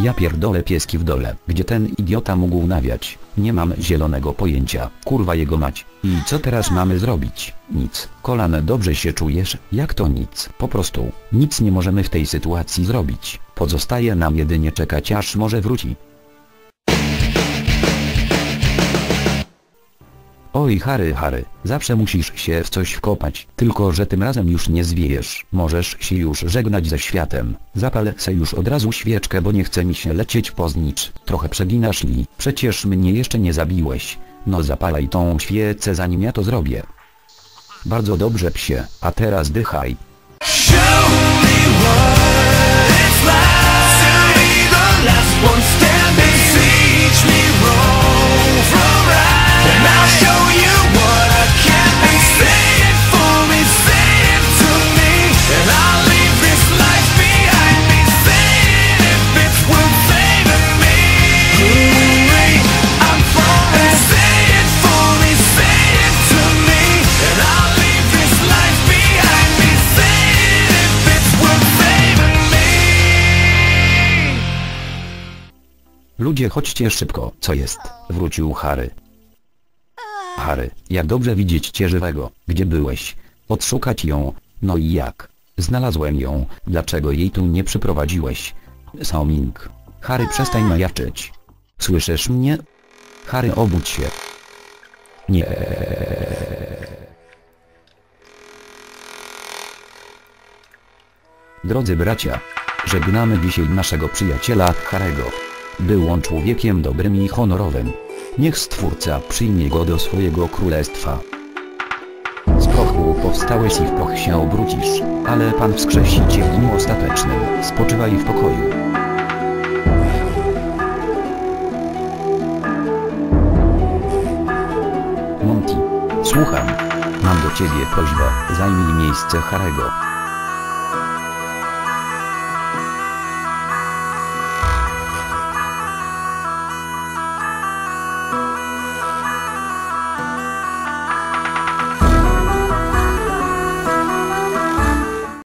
Ja pierdolę, pieski w dole. Gdzie ten idiota mógł nawiać? Nie mam zielonego pojęcia. Kurwa jego mać. I co teraz mamy zrobić? Nic. Kolane, dobrze się czujesz? Jak to nic? Po prostu nic nie możemy w tej sytuacji zrobić. Pozostaje nam jedynie czekać, aż może wróci. Oj Harry, zawsze musisz się w coś wkopać, tylko że tym razem już nie zwiejesz. Możesz się już żegnać ze światem. Zapal se już od razu świeczkę, bo nie chce mi się lecieć po znicz. Trochę przeginasz, Li. Przecież mnie jeszcze nie zabiłeś. No zapalaj tą świecę, zanim ja to zrobię. Bardzo dobrze, psie, a teraz dychaj. Ludzie, chodźcie szybko. Co jest? Wrócił Harry. Harry, jak dobrze widzieć cię żywego. Gdzie byłeś? Odszukać ją. No i jak? Znalazłem ją. Dlaczego jej tu nie przyprowadziłeś? Saoming. Harry, przestań majaczyć. Słyszysz mnie? Harry, obudź się. Nie. Drodzy bracia, żegnamy dzisiaj naszego przyjaciela Harry'ego. Był on człowiekiem dobrym i honorowym. Niech Stwórca przyjmie go do swojego królestwa. Z prochu powstałeś i w proch się obrócisz, ale Pan wskrzesi cię w dniu ostatecznym. Spoczywaj w pokoju. Monty, słucham. Mam do ciebie prośbę, zajmij miejsce Harry'ego.